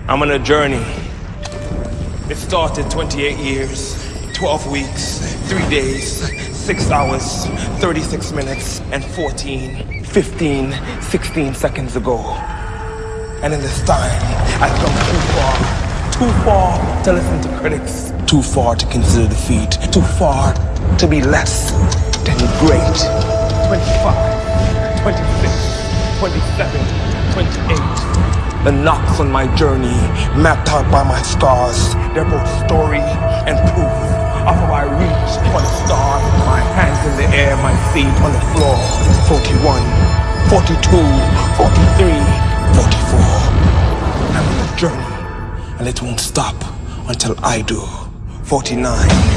I'm on a journey. It started 28 years, 12 weeks, 3 days, 6 hours, 36 minutes, and 14, 15, 16 seconds ago. And in this time, I've come too far to listen to critics, too far to consider defeat, too far to be less than great. 25, 26, 27, 28. The knocks on my journey, mapped out by my scars, they're both story and proof of how I reached for the stars. My hands in the air, my feet on the floor. 41, 42, 43, 44. I'm on a journey, and it won't stop until I do. 49.